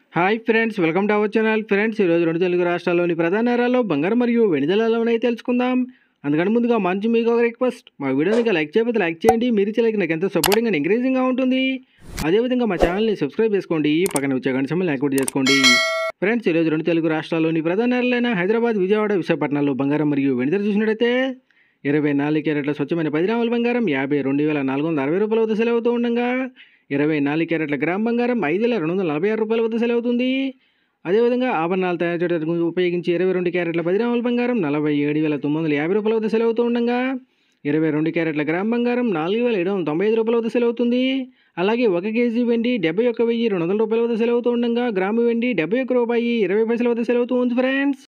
Hi friends, welcome to our channel. Friends, ఈరోజు రెండు తెలుగు రాష్ట్రాల్లోని ప్రధాన నగరాల్లో బంగారం మరియు వెండి ధరలు ఉన్నాయి తెలుసుకుందాం. అందుకని ముందుగా మీకు ఒక రిక్వెస్ట్, మా వీడియోని లైక్ చేయకపోతే లైక్ చేయండి. మీరు ఇచ్చే లైక్ నాకు ఎంతో సపోర్టింగ్ అండ్ ఎంకరేజింగ్గా ఉంటుంది. అదేవిధంగా మా ఛానల్ని సబ్స్క్రైబ్ చేసుకోండి, పక్కన వచ్చే గంట సింబల్ని యాక్టివేట్ చేసుకోండి. ఫ్రెండ్స్, ఈరోజు రెండు తెలుగు రాష్ట్రాల్లోని ప్రధాన నగరాలైన హైదరాబాద్, విజయవాడ, విశాఖపట్నంలో బంగారం మరియు వెండి ధర చూసినట్టయితే 24 క్యారెట్ల స్వచ్ఛమైన 10 గ్రాముల బంగారం 52,460 రూపాయల వద్ద సెల్ అవుతూ ఉండగా 24 క్యారెట్ల గ్రామ్ బంగారం 5,246 రూపాయల వద్ద సెల్ అవుతుంది. అదేవిధంగా ఆభరణాలు తయారు చేయడానికి ఉపయోగించి 22 క్యారెట్ల 10 గ్రాముల బంగారం 47,950 రూపాయల వద్ద సెల్ అవుతూ ఉండగా 22 క్యారెట్ల గ్రామ్ బంగారం 4,795 రూపాయల వద్ద సెల్ అవుతుంది. అలాగే 1 కేజీ వెండి 71,200 రూపాయల వద్ద సెల్ అవుతూ ఉండగా గ్రాము వెండి 71 రూపాయి 20 పైసల వద్ద సెల్ అవుతూ ఉంది ఫ్రెండ్స్.